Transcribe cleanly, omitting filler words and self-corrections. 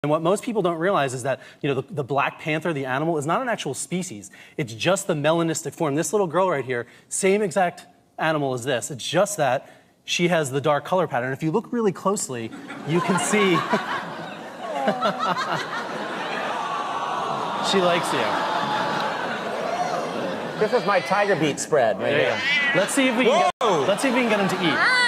And what most people don't realize is that, the Black Panther, the animal, is not an actual species. It's just the melanistic form. This little girl right here, same exact animal as this. It's just that she has the dark color pattern. If you look really closely, you can see she likes you. This is my tiger beat spread right here. Let's see if we can get him to eat.